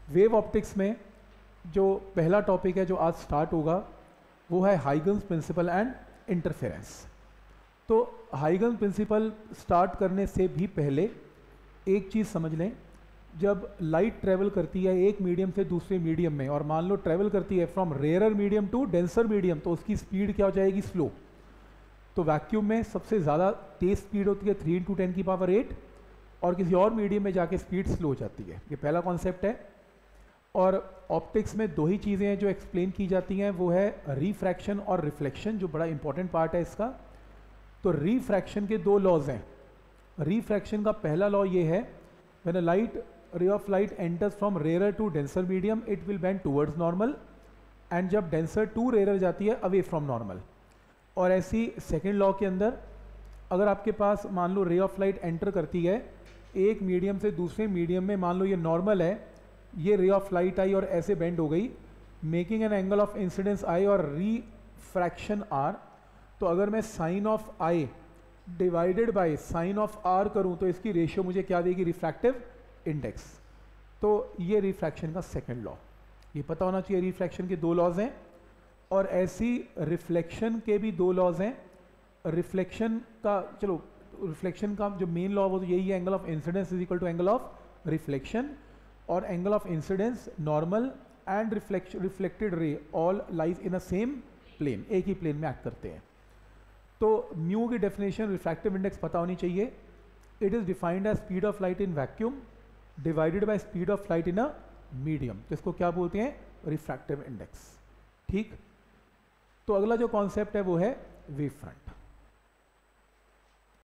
Wave optics में जो पहला टॉपिक है जो आज स्टार्ट होगा वो है हाइगन्स प्रिंसिपल एंड इंटरफेरेंस। तो हाइगन्स प्रिंसिपल स्टार्ट करने से भी पहले एक चीज़ समझ लें, जब लाइट ट्रेवल करती है एक मीडियम से दूसरे मीडियम में, और मान लो ट्रेवल करती है from rarer medium to denser medium, तो उसकी स्पीड क्या हो जाएगी? स्लो। तो वैक्यूम में सबसे ज़्यादा तेज स्पीड होती है 3 × 10⁸, और किसी और मीडियम में जाके स्पीड स्लो हो जाती है। ये पहला कॉन्सेप्ट है। और ऑप्टिक्स में दो ही चीज़ें हैं जो एक्सप्लेन की जाती हैं, वो है रिफ्रैक्शन और रिफ्लेक्शन, जो बड़ा इंपॉर्टेंट पार्ट है इसका। तो रिफ्रैक्शन के दो लॉज हैं। रिफ्रैक्शन का पहला लॉ ये है, when a light ray of light enters from rarer to denser medium it will bend towards normal, and जब denser to rarer जाती है away from normal। और ऐसी सेकेंड लॉ के अंदर अगर आपके पास मान लो रे ऑफ लाइट एंटर करती है एक मीडियम से दूसरे मीडियम में, मान लो ये नॉर्मल है, ये रे ऑफ लाइट आई और ऐसे बेंड हो गई, making an angle of incidence I और रिफ्रैक्शन आर। तो अगर मैं sine of I divided by sine of R करूं तो इसकी रेशियो मुझे क्या देगी? Refractive index. तो ये रिफ्रैक्शन का सेकंड लॉ, ये पता होना चाहिए। रिफ्रैक्शन के दो लॉज हैं, और ऐसी रिफ्लेक्शन के भी दो लॉज हैं। रिफ्लेक्शन का, चलो रिफ्लेक्शन का जो मेन लॉ वो तो यही है, angle of incidence is equal to angle of reflection, और angle of incidence normal and reflected ray all lies in a same plane, एक ही प्लेन में एक्ट करते हैं। तो म्यू की डेफिनेशन रिफ्रैक्टिव इंडेक्स पता होनी चाहिए। It is defined as speed of light in vacuum divided by speed of light in a medium. तो इसको क्या बोलते हैं? Refractive index. ठीक। तो अगला जो कॉन्सेप्ट है वो है वेव फ्रंट।